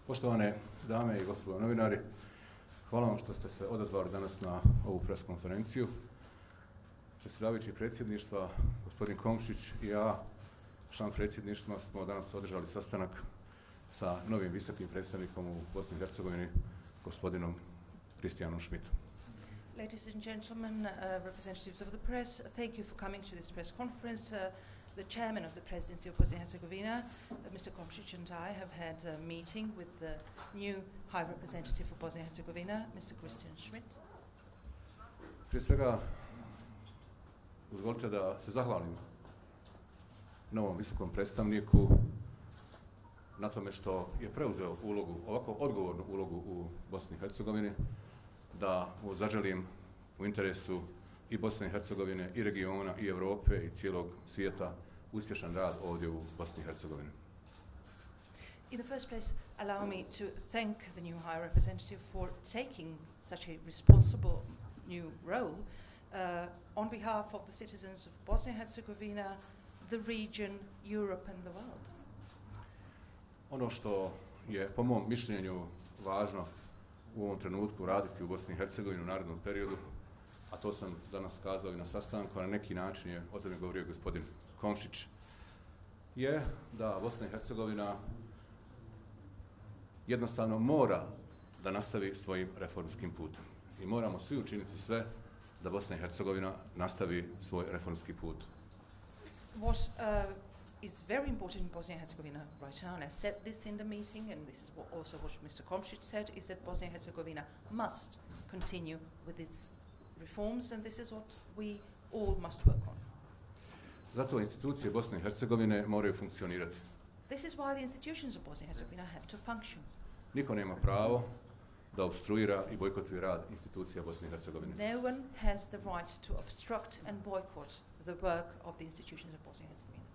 Poštovane dame i gospodo novinari, hvala vam što ste se odazvali danas na ovu pres konferenciju. Predsjedavajući predsjedništva, gospodin Komšić i ja, član predsjedništva, smo danas održali sastanak sa novim visokim predstavnikom u Bosni i Hercegovini, gospodinom Kristijanom Schmidtom. Ladies and gentlemen, representatives of the press, thank you for coming to this press conference. The chairman of the presidency of Bosnia and Herzegovina, Mr. Komšić, and I have had a meeting with the new High Representative for Bosnia and Herzegovina, Mr. Kristijan Schmidt. Prije svega, dozvolite da se zahvalim novom visokom predstavniku na tome što je preuzeo ulogu, ovako odgovornu ulogu u Bosni i Hercegovini, da mu zaželim u interesu i Bosne i Hercegovine, i regiona, i Europe, i cijelog svijeta uspješan rad ovdje u Bosni i Hercegovini. In the first place, allow me to thank the new High Representative for taking such a responsible new role on behalf of the citizens of Bosnia and Herzegovina, the region, Europe and the world. Ono što je po mom mišljenju važno u ovom trenutku raditi u Bosni i Hercegovini u narednom periodu, a to sam danas kazao i na sastanku, a na neki način je o tome govorio gospodin Komšić, je da Bosna i Hercegovina jednostavno mora da nastavi svojim reformskim putem. I moramo svi učiniti sve da Bosna i Hercegovina nastavi svoj reformski put. What is very important in Bosnia and Herzegovina right now, and I said this in the meeting, and this is also what Mr. Komšić said, is that Bosnia and Herzegovina must continue with its reforms, and this is what we all must work on. Zato institucije Bosne i Hercegovine moraju funkcionirati. This is why the institutions of Bosnia and Herzegovina have to function. Niko nema pravo da opstruira i bojkotuje rad institucija Bosne i Hercegovine. No one has the right to obstruct and boycott the work of the institutions of Bosnia and Herzegovina.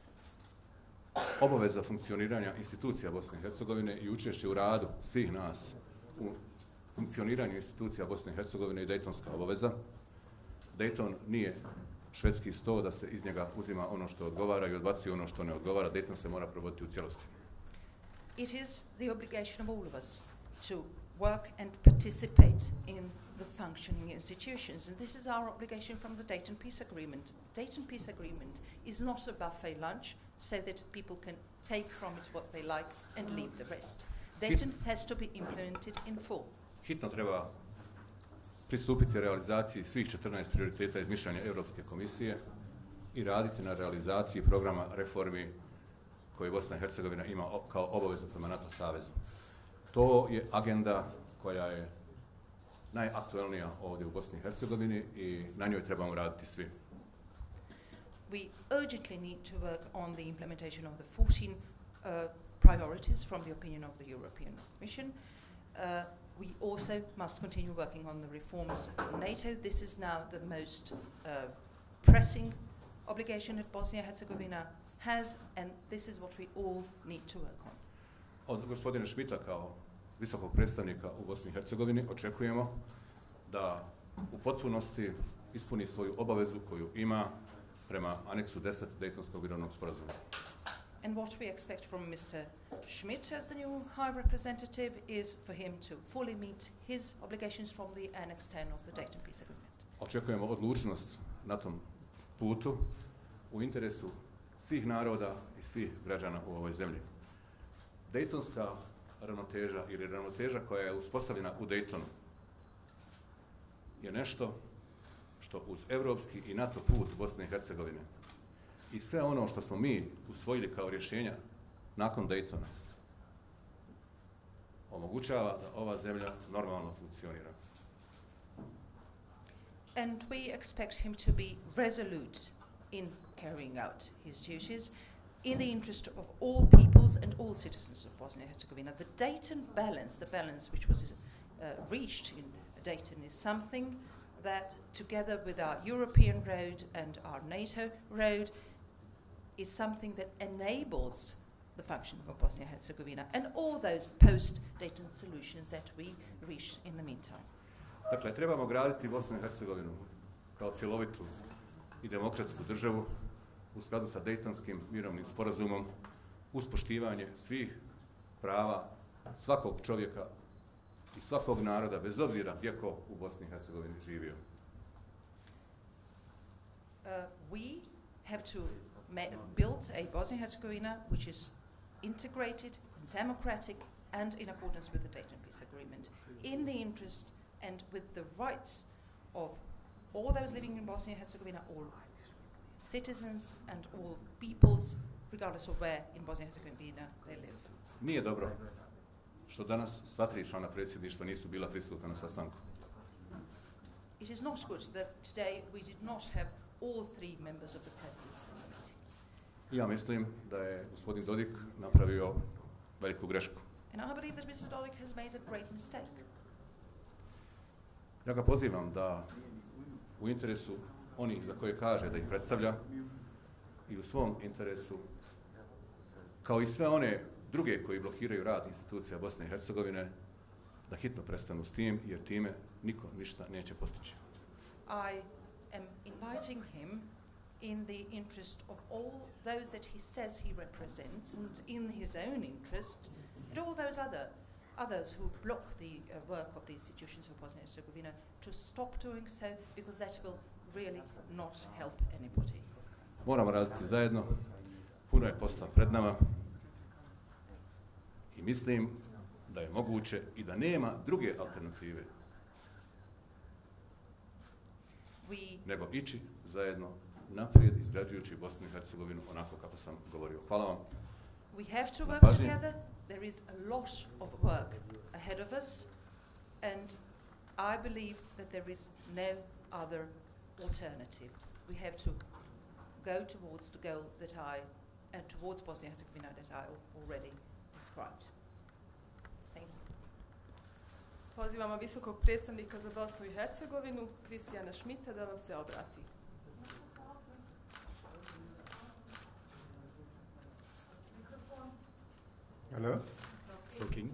Obaveza funkcioniranja institucija Bosne i Hercegovine i učešće u radu svih nas u funkcioniranju institucija Bosne i Hercegovine je Dejtonska obaveza. Dejton nije švedski sto da se iz njega uzima ono što odgovara i odbacuje ono što ne odgovara. Dejton se mora provoditi u cijelosti. It is the obligation of all of us to work and participate in the functioning institutions, and this is our obligation from the Dayton Peace Agreement. Dayton Peace Agreement is not a buffet lunch so that people can take from it what they like and leave the rest. Dayton has to be implemented in full. Hitno treba pristupiti realizaciji svih 14 prioriteta iz mišljenja Europske komisije i raditi na realizaciji programa reformi koje Bosna i Hercegovina ima kao obavezu prema NATO savezu. To je agenda koja je najaktuelnija ovdje u Bosni i Hercegovini i na njoj trebamo raditi svi. We urgently need to work on the implementation of the 14 priorities from the opinion of the European Commission. We also must continue working on the reforms for NATO. This is now the most pressing obligation that Bosnia and Herzegovina has, and this is what we all need to work on. Od gospodina Schmidta kao visokog predstavnika u Bosni i Hercegovini očekujemo da u potpunosti ispuni svoju obavezu koju ima prema aneksu 10 Dejtonskog mirovnog sporazuma. And what we expect from Mr. Schmidt as the new High Representative is for him to fully meet his obligations from the Annex 10 of the Dayton Peace Agreement. Očekujemo odlučnost na tom putu u interesu svih naroda i svih građana u ovoj zemlji. Dejtonska ravnoteža ili ravnoteža koja je uspostavljena u Dejtonu je nešto što uz evropski i NATO put Bosne i Hercegovine i sve ono što smo mi usvojili kao rješenja nakon Dejtona omogućava da ova zemlja normalno funkcionira. And we expect him to be resolute in carrying out his duties in the interest of all peoples and all citizens of Bosnia and Herzegovina. The Dayton balance, the balance which was reached in Dayton, is something that, together with our European road and our NATO road, is something that enables the functioning of Bosnia and Herzegovina and all those post-Dayton solutions that we reached in the meantime. Dakle, trebamo graditi Bosnu i Hercegovinu kao cjelovitu i demokratsku državu u skladu sa Dejtonskim mirovnim sporazumom uz poštivanje svih prava svakog čovjeka i svakog naroda, bez obzira gdje ko u Bosni i Hercegovini živio. We have to build a Bosnia and Herzegovina which is integrated, democratic, and in accordance with the Dayton Peace Agreement, in the interest and with the rights of all those living in Bosnia and Herzegovina, all citizens and all peoples, regardless of where in Bosnia and Herzegovina they live. Nije dobro što danas sva 3 člana predsjedništva nisu bila prisutna na sastanku. It is not good that today we did not have all 3 members of the presidency meeting. Ja mislim da je gospodin Dodik napravio veliku grešku. And I believe that Mr. Dodik has made a great mistake. Ja ga pozivam da u interesu onih za koje kaže da ih predstavlja i u svom interesu, kao i sve one druge koji blokiraju rad institucija Bosne i Hercegovine, da hitno prestanu s tim, jer time niko ništa neće postići. I am inviting him in the interest of all those that he says he represents and in his own interest, and all those others who block the work of the institutions of Bosnia and Herzegovina to stop doing so, because that will really not help anybody. Moramo raditi zajedno, puno je posla pred nama i mislim da je moguće i da nema druge alternative nego ići zajedno naprijed izgrađujući Bosnu i Hercegovinu onako kako sam govorio. Hvala vam. We have to work together. There is a lot of work ahead of us, and I believe that there is no other alternative. We have to go towards the goal towards Bosnia and Herzegovina that I already described. Thank you. Pozivamo visokog predstavnika za Bosnu i Hercegovinu, Kristijana Šmita, da vam se obrati. Hello. Looking.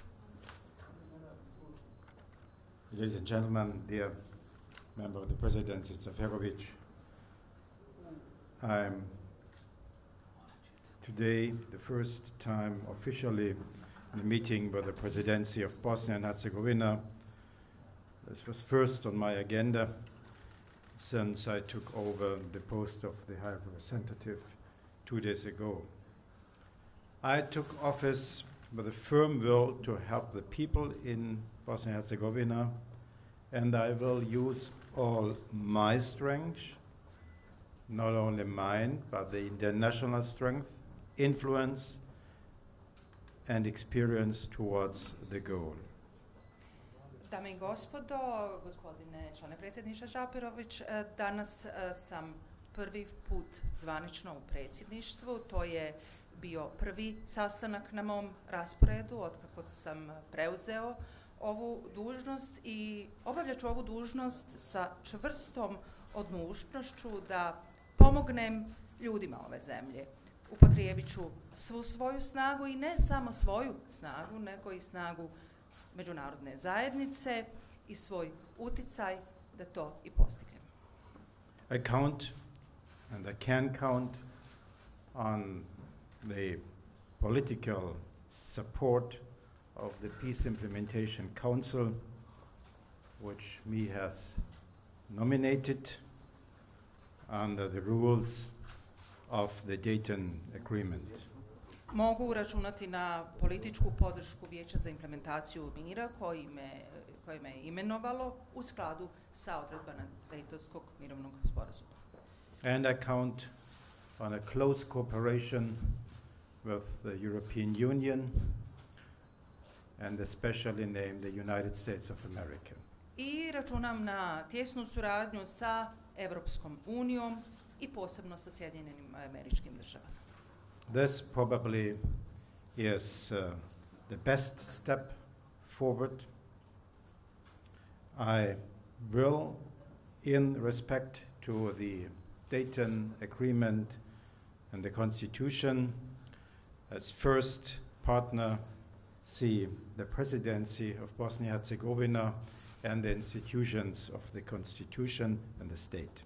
Ladies and gentlemen, dear member of the presidency, Zaferovic, I'm today the first time officially in a meeting with the presidency of Bosnia and Herzegovina. This was first on my agenda since I took over the post of the High Representative 2 days ago. I took office with a firm will to help the people in Bosnia and Herzegovina, and I will use all my strength, not only mine, but the international strength, influence, and experience towards the goal. Dame i gospodo, gospodine člane predsjedništva Žaperović, danas sam prvi put zvanično u predsjedništvu. To je bio prvi sastanak na mom rasporedu otkako sam preuzeo ovu dužnost i obavljat ću ovu dužnost sa čvrstom odlučnošću da pomognem ljudima ove zemlje. Upotrijebit ću svu svoju snagu i ne samo svoju snagu, nego i snagu međunarodne zajednice i svoj uticaj da to i postignem. I count and I can count on the political support of the Peace Implementation Council, which me has nominated under the rules of the Dayton Agreement. Mogu računati na političku podršku Vijeća za implementaciju mira koje me je imenovalo u skladu sa odredbama Daytonskog mirovnog sporazuma. And I count on a close cooperation with the European Union and especially named the United States of America. I računam na tjesnu suradnju sa Europskom unijom i posebno sa Sjedinjenim Američkim Državama. This probably is the best step forward. I will, in respect to the Dayton Agreement and the Constitution, as first partner, see the presidency of Bosnia and Herzegovina and the institutions of the Constitution and the state.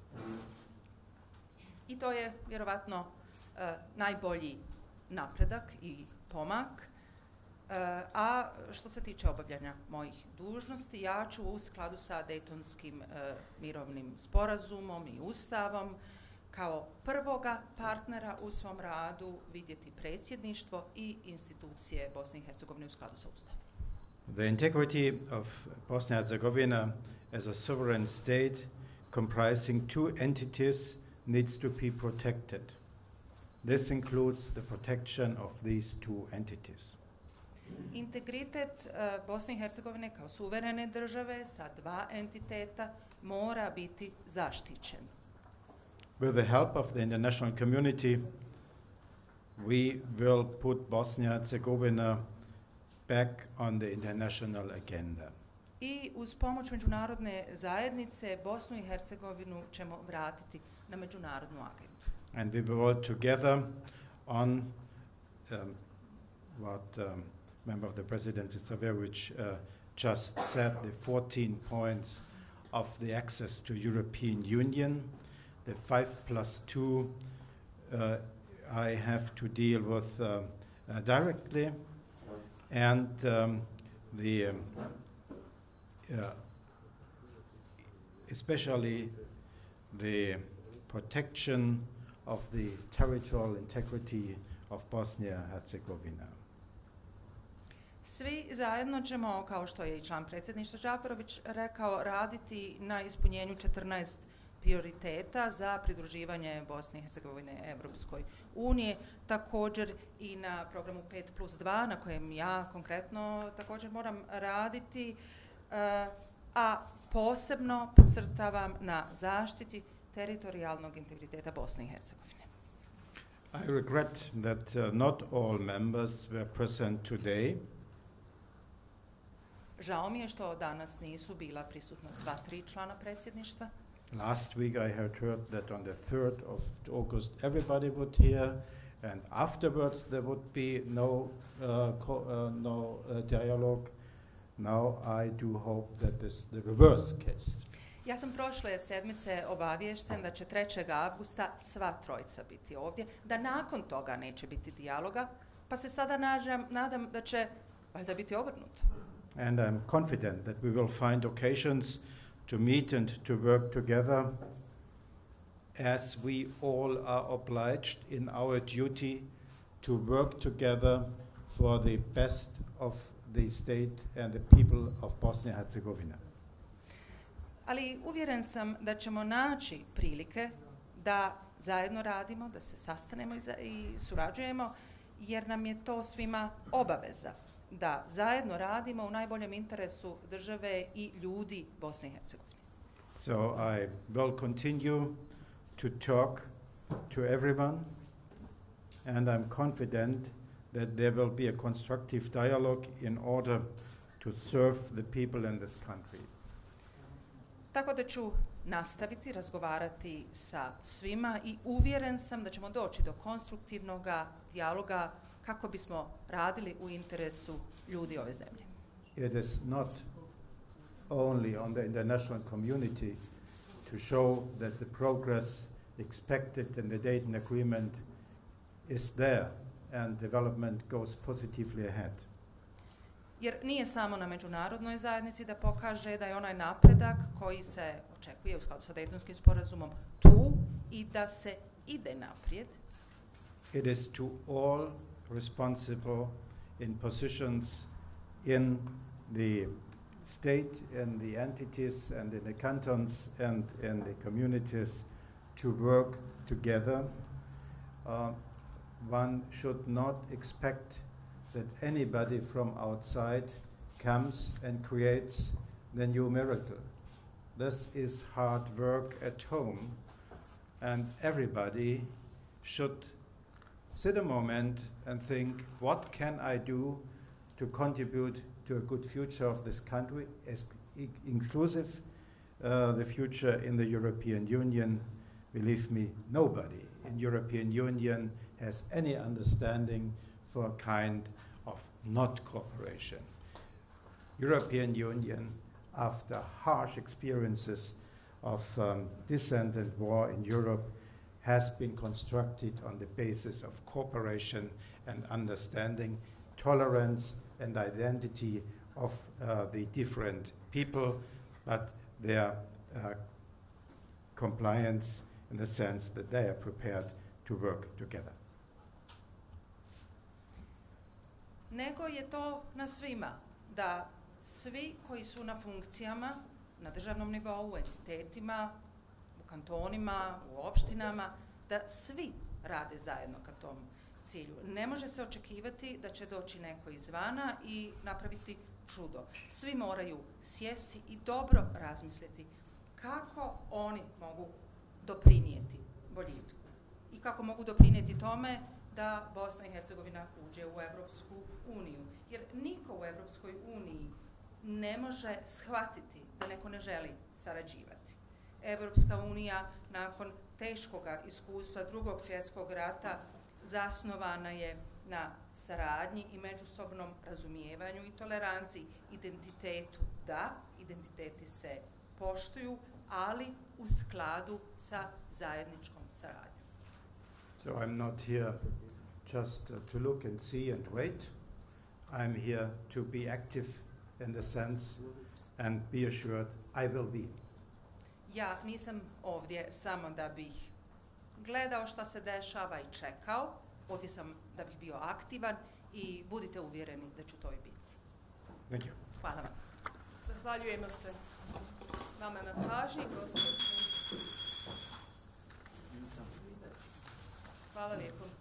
I to je vjerovatno najbolji napredak i pomak, a što se tiče obavljanja mojih dužnosti, ja ću u skladu sa Dejtonskim mirovnim sporazumom i ustavom kao prvoga partnera u svom radu vidjeti predsjedništvo i institucije Bosne i Hercegovine u skladu sa ustavom. The integrity of Bosnia and Herzegovina as a sovereign state comprising two entities needs to be protected. This includes the protection of these two entities. Integritet Bosne i Hercegovine kao suverene države sa dva entiteta mora biti zaštićen. With the help of the international community, we will put Bosnia and Herzegovina back on the international agenda. I uz pomoć međunarodne zajednice Bosnu i Hercegovinu ćemo vratiti na međunarodnu agendu. And we will work together on what member of the presidency Saverovic just said, the 14 points of the access to European Union. The 5+2 I have to deal with directly, and especially the protection of the territorial integrity of Bosnia and Herzegovina. Svi zajedno ćemo, kao što je i član predsjedništva Džaferović rekao, raditi na ispunjenju 14 prioriteta za pridruživanje Bosne i Hercegovine Evropskoj uniji, također i na programu 5+2 na kojem ja konkretno također moram raditi, a posebno podcrtavam na zaštiti teritorijalnog integriteta Bosne i Hercegovine. I regret that not all members were present today. Žao mi je što danas nisu bila prisutna sva 3 člana predsjedništva. Last week I had heard that on the 3rd of August everybody would hear, and afterwards there would be no dialogue. Now I do hope that this is the reverse case. Ja sam prošle sedmice obaviješten da će 3. avgusta sva trojica biti ovdje, da nakon toga neće biti dijaloga, pa se sada nadam da će valjda biti obrnuto. And I'm confident that we will find occasions to meet and to work together as we all are obliged in our duty to work together for the best of the state and the people of Bosnia and Herzegovina. Ali uvjeren sam da ćemo naći prilike da zajedno radimo, da se sastanemo i surađujemo, jer nam je to svima obaveza, da zajedno radimo u najboljem interesu države i ljudi Bosne i Hercegovine. So I will continue to talk to everyone, and I'm confident that there will be a constructive dialogue in order to serve the people in this country. Tako da ću nastaviti razgovarati sa svima i uvjeren sam da ćemo doći do konstruktivnog dijaloga kako bismo radili u interesu ljudi ove zemlje. It is not only on the international community to show that the progress expected in the Dayton Agreement is there and development goes positively ahead. Jer nije samo na međunarodnoj zajednici da pokaže da je onaj napredak koji se očekuje u skladu sa Dejtonskim sporazumom tu i da se ide naprijed. It is to all responsible in positions in the state and the entities and in the cantons and in the communities to work together. One should not expect that anybody from outside comes and creates the new miracle. This is hard work at home, and everybody should sit a moment and think, what can I do to contribute to a good future of this country, inclusive the future in the European Union? Believe me, nobody in European Union has any understanding for a kind of not cooperation. European Union, after harsh experiences of dissent and war in Europe, has been constructed on the basis of cooperation and understanding, tolerance and identity of the different people, but their compliance in the sense that they are prepared to work together. Nego je to na svima, da svi koji su na funkcijama, na državnom nivou, u entitetima, u kantonima, u opštinama, da svi rade zajedno ka tom cilju. Ne može se očekivati da će doći neko izvana i napraviti čudo. Svi moraju sjesti i dobro razmisliti kako oni mogu doprinijeti boljitku i kako mogu doprinijeti tome da Bosna i Hercegovina uđe u Evropsku uniju. Jer niko u Evropskoj uniji ne može shvatiti da neko ne želi sarađivati. Evropska unija nakon teškoga iskustva Drugog svjetskog rata zasnovana je na saradnji i međusobnom razumijevanju i toleranciji, identitetu. Da, identiteti se poštuju, ali u skladu sa zajedničkom saradnjom. So I'm not here just to look and see and wait. I'm here to be active in the sense and be assured I will be. Ja nisam ovdje samo da bih gledao šta se dešava i čekao, ovdje sam da bih bio aktivan i budite uvjereni da ću to i biti. Thank you. Hvala vam. Zahvaljujemo se vama na pažnji, gospodine. Hvala lijepo.